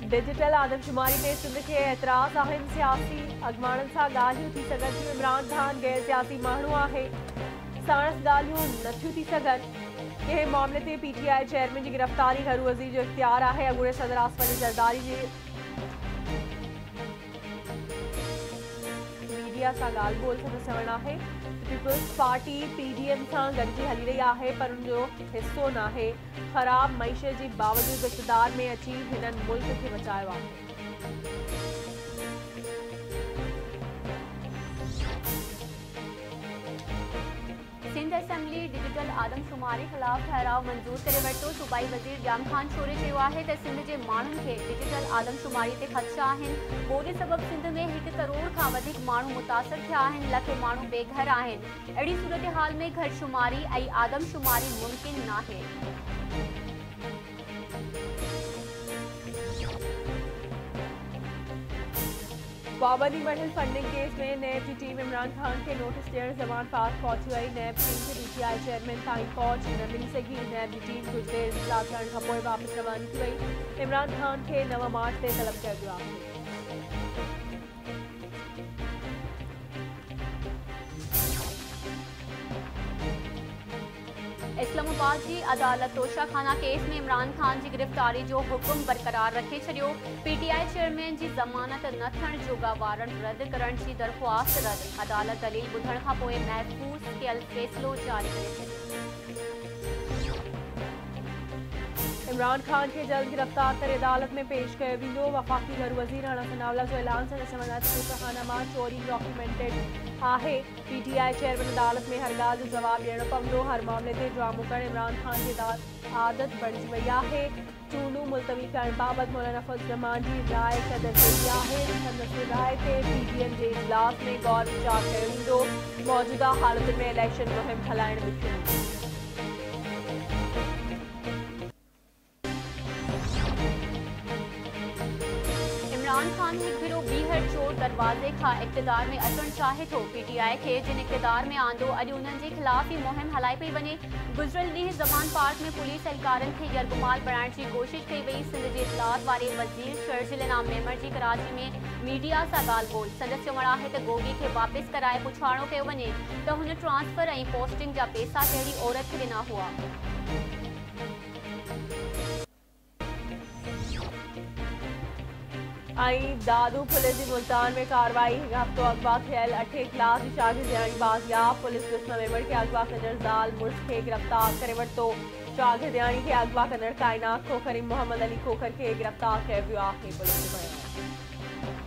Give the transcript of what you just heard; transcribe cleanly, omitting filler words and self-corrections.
Digital आदमशुमारी ते सिंध खे एतराज़ आहिनि। सियासी अॻवाननि सां ॻाल्हियूं थी सघनि थियूं। इमरान खान गैर सियासी माण्हू आहे, साणस ॻाल्हियूं नथियूं थी सघनि। कंहिं मामले ते PTI चेयरमैन जी गिरफ़्तारी हरू वज़ीर जो इख्तियार आहे। अॻूणे सदर आसिफ अली ज़रदारी जी मीडिया सां ॻाल्हि ॿोल संदसि चवणु आहे त पीपल्स पार्टी PDM सां गॾिजी हली रही आहे, पर उनजो हिसो नाहे। ख़राब मईशत जे बावजूदि इक़्तिदार में अची हिननि मुल्क खे बचायो आहे। सिंध असेंबली डिजिटल आदमशुमारी ख़िलाफ़ ठहराव मंज़ूर करे वरितो। सूबाई वज़ीर ॼाम ख़ान शोरे चयो आहे त सिंध जे माण्हुनि खे डिजिटल आदमशुमारी ते ख़दशा आहिनि। ॿोॾे सबबि सिंध में 1 करोड़ खां वधीक माण्हू मुतासिर थिया आहिनि। लखे माण्हू बेघर आहिनि। अहिड़ी सूरतहाल में घरशुमारी ऐं आदमशुमारी मुमकिन नाहे। पाबंदी बढ़ियल फंडिंग केस में नैब की टीम इमरान खान के नोटिस ॾियण ज़मान पास पहुची वई। नैब टीम खे PTI चेयरमैन ताईं पहुच न मिली सघी। नैब की टीम कुछ देर इंतज़ार करण खां पोइ वापसि रवानी थी वई। इमरान खान के 9 मार्च ते तलब कयो वियो आहे। इस्लामाबाद की अदालत तोशाखाना केस में इमरान खान की गिरफ्तारी जो हुक्म बरकरार रखे छॾियो। PTI चेयरमैन की ज़मानत न थियण जोगा वारंट रद्द करण की दरख़्वास्त रद्द। अदालत दलील ॿुधण खां पोइ महफ़ूज़ कयल फ़ैसिलो जारी करे छॾियो। इमरान खान के जल्द गिरफ्तार करे अदालत में पेश कयो वेंदो। वफ़ाक़ी घर वज़ीर राणा सनावला जो ऐलान संदसि चवण आहे त तोशाखाना मां चोरी डॉक्यूमेंटेड आहे। PTI चेयरमैन अदालत में हर ॻाल्हि जो जवाब ॾियणो पवंदो। हर मामले ते ड्रामो करण इमरान खान जी आदत बणिजी वई आहे। चूंडूं मुलतवी करण बाबति मौलाना फज़ल रहमान जी राय क़दर कई आहे। संदसि राय ते PDM जे इजलास में गौर वीचार कयो वेंदो। मौजूदा हालतुनि में इलेक्शन मुहिम हलाइण ॾुखियो। इमरान खान हिकु भेरो ॿीहर चोर दरवाज़े खां इक़्तिदार में अचणु चाहे थो। PTI खे जिन इक़्तिदार में आंदो, अॼु उन्हनि जे ख़िलाफ़ ई मुहिम हलाई पई वञे। गुज़िरियल ॾींहुं ज़मान पार्क में पुलिस एहलकारनि खे यरगुमाल बणाइण जी कोशिश कई वई। सिंध जे इत्तलात वारे वज़ीर शर्जील इनाम मेमर जी कराची में मीडिया सां ॻाल्हि ॿोल संदसि चवणु आहे त गोगी खे वापसि कराए पुछाणो कयो वञे त हुन ट्रांसफर ऐं पोस्टिंग जा पैसा कहिड़ी औरत खे ॾिना हुआ। दादू पुलिस की मुल्तान में कार्रवाई। हफ्तो अगवा थियल 8 क्लास की शागिर्दियाणी बाज़ियाब। पुलिस क़िस्म मेंबर के अगवा कंदड़ ज़ाल मुड़स के गिरफ्तार करे वरितो। शागिर्दियाणी के अगवा कंदड़ कायनात खोखर मोहम्मद अली खोखर के गिरफ्तार किया वियो आहे। पुलिस जो बयान।